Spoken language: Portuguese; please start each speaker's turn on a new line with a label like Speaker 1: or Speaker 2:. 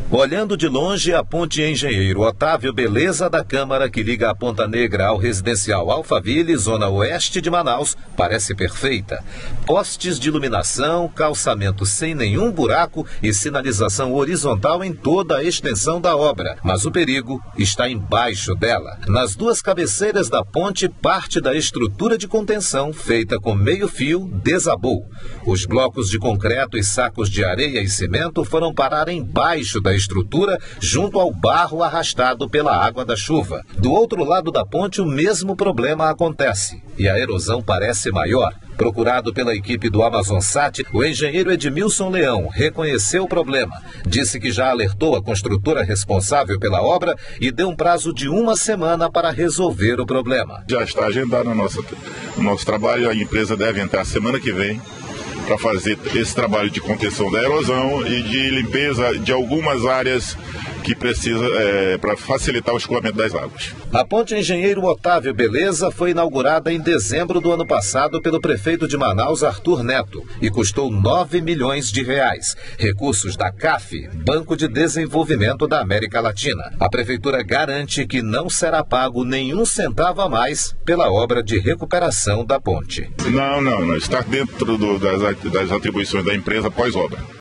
Speaker 1: Olhando de longe, a ponte Engenheiro Otávio Beleza da Câmara, que liga a Ponta Negra ao residencial Alphaville, zona oeste de Manaus, parece perfeita. Postes de iluminação, calçamento sem nenhum buraco e sinalização horizontal em toda a extensão da obra. Mas o perigo está embaixo dela. Nas duas cabeceiras da ponte, parte da estrutura de contenção, feita com meio fio, desabou. Os blocos de concreto e sacos de areia e cimento foram parar embaixo da estrutura, junto ao barro arrastado pela água da chuva. Do outro lado da ponte, o mesmo problema acontece e a erosão parece maior. Procurado pela equipe do Amazonsat, o engenheiro Edmilson Leão reconheceu o problema, disse que já alertou a construtora responsável pela obra e deu um prazo de 1 semana para resolver o problema.
Speaker 2: Já está agendado o nosso trabalho, a empresa deve entrar semana que vem para fazer esse trabalho de contenção da erosão e de limpeza de algumas áreas que precisa para facilitar o escoamento das águas.
Speaker 1: A ponte Engenheiro Otávio Beleza foi inaugurada em dezembro do ano passado pelo prefeito de Manaus, Arthur Neto, e custou R$9 milhões, recursos da CAF, Banco de Desenvolvimento da América Latina. A prefeitura garante que não será pago nenhum centavo a mais pela obra de recuperação da ponte.
Speaker 2: Não, está dentro das atribuições da empresa pós-obra.